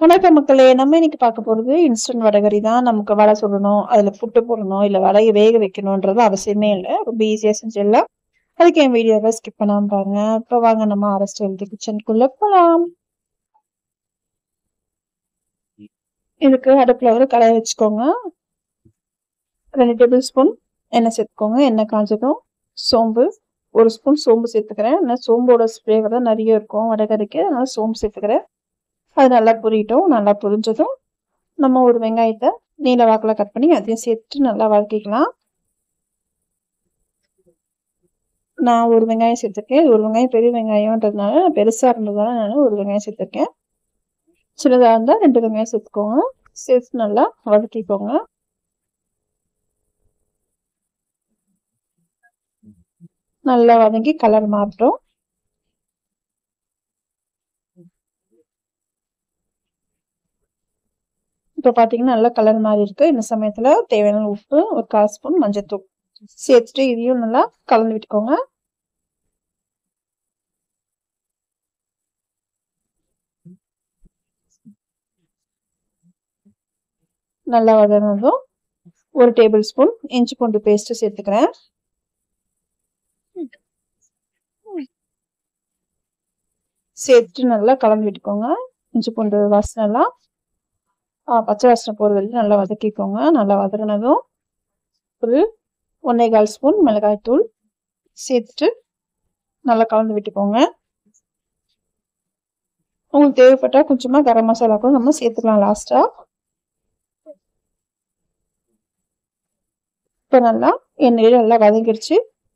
வணக்கம் மக்களே! நம்ம இன்னைக்கு பார்க்க போறது இன்ஸ்டன்ட் வடகறி தான். நமக்கு வடை சுடணும், அதுல புட்டு போடணும், இல்ல வடைய வேக வைக்கணும்ன்றது அவசியமே இல்ல. ரொம்ப ஈஸியா செஞ்சிடலாம். அதுக்கு என் வீடியோவை ஸ்கிப் பண்ணாம பாருங்க. இப்ப வாங்க நம்ம அரஸ்ட் ஹெல்தி கிச்சனுக்குள்ள போலாம். இதுக்கு அடுப்புல ஒரு கடாய் வச்சுக்கோங்க. 2 டேபிள் ஸ்பூன் எண்ணெய் சேர்த்துக்கோங்க. எண்ணெய் காஞ்சதும் சோம்பு 1 ஸ்பூன் சோம்பு சேர்த்துக்கிறேன். ஏன்னா சோம்போட ஃப்ளேவர் தான் நிறைய இருக்கும் வடகறிக்கு. அதனால சோம்பு சேர்த்துக்கிறேன். அது நல்லா பொரியட்டும். நல்லா பொரிஞ்சதும் நம்ம ஒரு வெங்காயத்தை நீல வாக்கில் கட் பண்ணி அதையும் சேர்த்துட்டு நல்லா வதக்கிக்கலாம். நான் ஒரு வெங்காயம் சேர்த்துருக்கேன். ஒரு வெங்காயம் பெரிய வெங்காயம்ன்றதுனால நான் பெருசா இருந்ததுனால நான் ஒரு வெங்காயம் சேர்த்துருக்கேன். சின்னதாக இருந்தால் 2 வெங்காயம் சேர்த்துக்கோங்க. சேர்த்து நல்லா வதக்கிக்கோங்க. நல்லா வதங்கி கலர் மாறட்டும். இப்போ பார்த்தீங்கன்னா நல்லா கலர் மாறி இருக்கு. இந்த சமயத்தில் தேவையான உப்பு, ஒரு 1/4 ஸ்பூன் மஞ்சள்தூள் சேர்த்துட்டு இதையும் நல்லா கலந்து விட்டுக்கோங்க. நல்லா வதங்கினதும் 1 டேபிள் ஸ்பூன் இஞ்சி பூண்டு பேஸ்ட் சேர்த்துக்கிறேன். சேர்த்துட்டு நல்லா கலந்து விட்டுக்கோங்க. இஞ்சி பூண்டு வாசனைலாம் பச்சை வாசனை போகிற வரைக்கும் நல்லா வதக்கிக்கோங்க. நல்லா வதங்கினதும் ஒரு 1/4 ஸ்பூன் மிளகாய் தூள் சேர்த்துட்டு நல்லா கலந்து விட்டுக்கோங்க. உங்களுக்கு தேவைப்பட்டால் கொஞ்சமாக கரம் மசாலா கூட நம்ம சேர்த்துக்கலாம் லாஸ்ட்டாக. இப்போ நல்லா எண்ணெயில் நல்லா வதங்கிடுச்சு.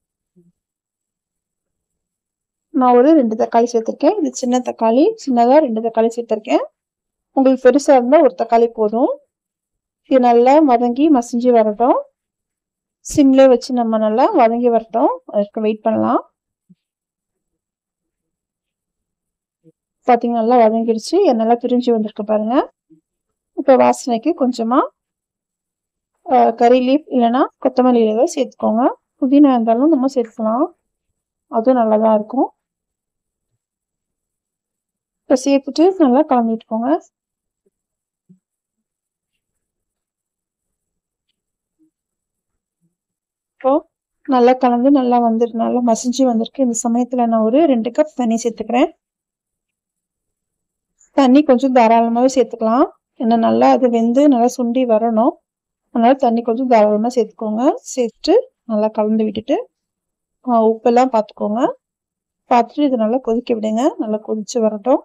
நான் ஒரு 2 தக்காளி சேர்த்துருக்கேன். இது சின்ன தக்காளி, சின்னதாக 2 தக்காளி சேர்த்துருக்கேன். உங்களுக்கு பெருசாக இருந்தால் ஒரு தக்காளி போதும். இது நல்லா வதங்கி மசிஞ்சு வரட்டும். சிம்லேயே வச்சு நம்ம நல்லா வதங்கி வரட்டும். அதுக்கு வெயிட் பண்ணலாம். பார்த்தீங்கன்னா நல்லா வதங்கிடுச்சு. நல்லா பிரிஞ்சு வந்திருக்கு பாருங்க. இப்போ வாசனைக்கு கொஞ்சமாக கறி லீஃப் இல்லைன்னா கொத்தமல்லி இலையை சேர்த்துக்கோங்க. புதினா இருந்தாலும் நம்ம சேர்த்துக்கலாம், அதுவும் நல்லா தான் இருக்கும். இப்போ சேர்த்துட்டு நல்லா கலந்துட்டுக்கோங்க. இப்போ நல்லா கலந்து நல்லா நல்லா மசிஞ்சு வந்திருக்கு. இந்த சமயத்தில் நான் ஒரு 2 கப் தண்ணி சேர்த்துக்கிறேன். தண்ணி கொஞ்சம் தாராளமாகவே சேர்த்துக்கலாம். ஏன்னா நல்லா அது வெந்து நல்லா சுண்டி வரணும். அதனால தண்ணி கொஞ்சம் தாராளமாக சேர்த்துக்கோங்க. சேர்த்துட்டு நல்லா கலந்து விட்டுட்டு உப்பெல்லாம் பார்த்துக்கோங்க. பார்த்துட்டு இது நல்லா கொதிக்க விடுங்க. நல்லா கொதிச்சு வரட்டும்.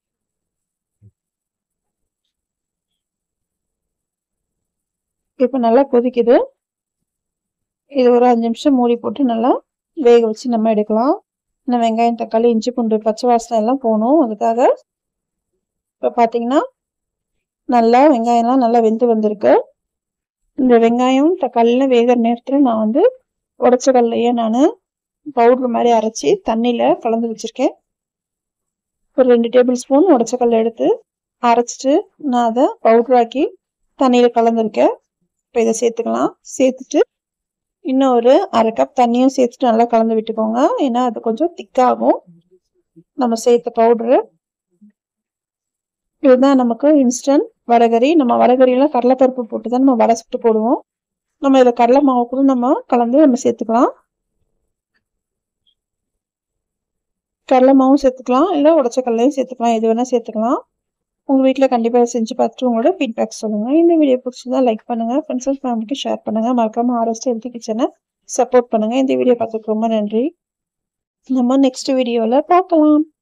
இப்போ நல்லா கொதிக்குது. இது ஒரு 5 நிமிஷம் மூடி போட்டு நல்லா வேக வச்சு நம்ம எடுக்கலாம். இன்னும் வெங்காயம், தக்காளி, இஞ்சி பூண்டு பச்சை வாசனை எல்லாம் போகணும். அதுக்காக இப்போ பார்த்தீங்கன்னா நல்லா வெங்காயம்லாம் நல்லா வெந்து வந்திருக்கு. இந்த வெங்காயம் தக்காளிலாம் வேகிற நேரத்தில் நான் வந்து உடச்ச கடலையே நான் பவுட்ரு மாதிரி அரைச்சி தண்ணியில் கலந்து வச்சுருக்கேன். ஒரு 2 டேபிள் ஸ்பூன் உடச்ச கடலை எடுத்து அரைச்சிட்டு நான் அதை பவுட்ராக்கி தண்ணியில் கலந்துருக்கேன். இப்போ இதை சேர்த்துக்கலாம். சேர்த்துட்டு இன்னும் ஒரு 1/2 கப் தண்ணியும் சேர்த்துட்டு நல்லா கலந்து விட்டுக்கோங்க. ஏன்னா அது கொஞ்சம் திக்காகும் நம்ம சேர்த்த பவுட்ரு. இதுதான் நமக்கு இன்ஸ்டன்ட் வடகறி. நம்ம வடகறியெல்லாம் கடலைப்பருப்பு போட்டு தான் நம்ம வடை சுட்டு போடுவோம். நம்ம இதில் கடலை மாவு கூட நம்ம கலந்து நம்ம சேர்த்துக்கலாம். கடலை மாவும் சேர்த்துக்கலாம், இல்லை உடச்ச கடலையும் சேர்த்துக்கலாம். எது வேணால் சேர்த்துக்கலாம். உங்கள் வீட்டில் கண்டிப்பாக செஞ்சு பார்த்துட்டு உங்களோட ஃபீட்பேக் சொல்லுங்கள். இந்த வீடியோ பிடிச்சதா லைக் பண்ணுங்கள், ஃப்ரெண்ட்ஸ் அண்ட் ஃபேமிலிக்கு ஷேர் பண்ணுங்கள். மறக்காமல் ஆர்எஸ்டி ஹெல்தி கிச்சனை சப்போர்ட் பண்ணுங்கள். இந்த வீடியோ பார்த்துக்கு ரொம்ப நன்றி. நம்ம நெக்ஸ்ட் வீடியோவில் பார்க்கலாம்.